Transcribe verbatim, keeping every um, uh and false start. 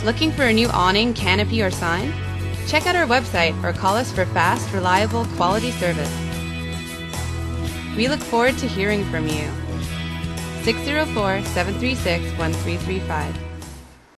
Looking for a new awning, canopy, or sign? Check out our website or call us for fast, reliable, quality service. We look forward to hearing from you. six zero four, seven three six, one three three five.